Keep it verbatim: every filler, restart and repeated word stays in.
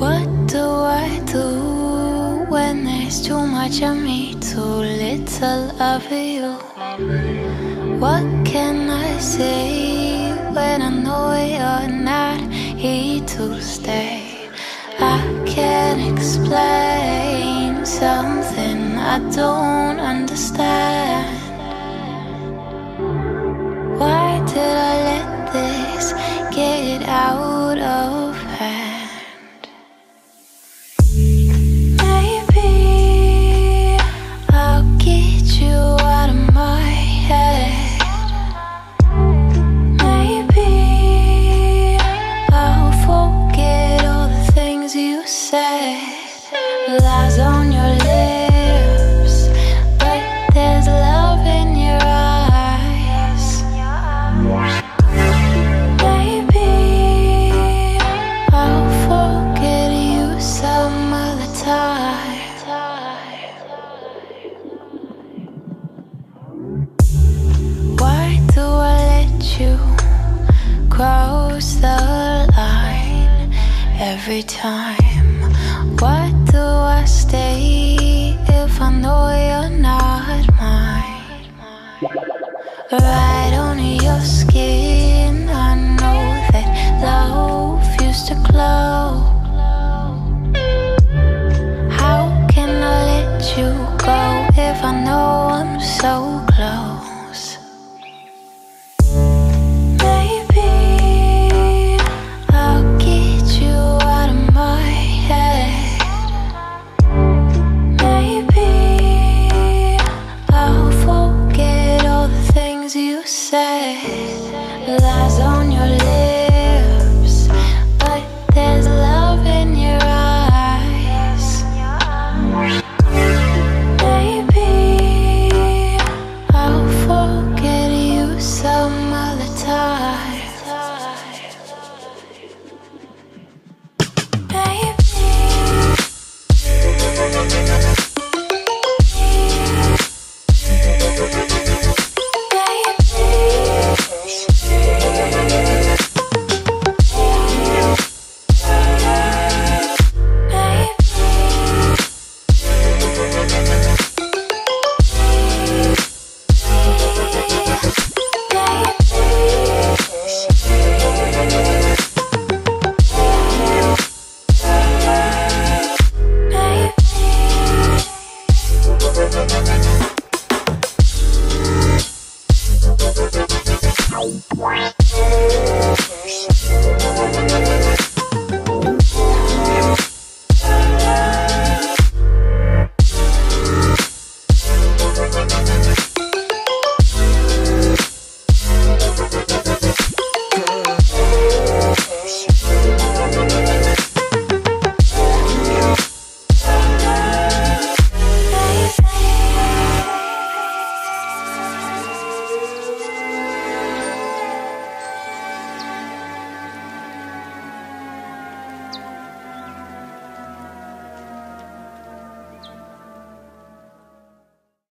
What do I do when there's too much of me, too little of you? What can I say when I know you're not here to stay? I can't explain something I don't understand. Why did I let this get out of hand? Maybe I'll get you out of my head. Maybe I'll forget all the things you said. Lies on your lips, but there's love in your eyes. Maybe I'll forget you some other time. Why do I let you cross the line every time? Why do I stay if I know you're not mine? Right on your skin, I know that love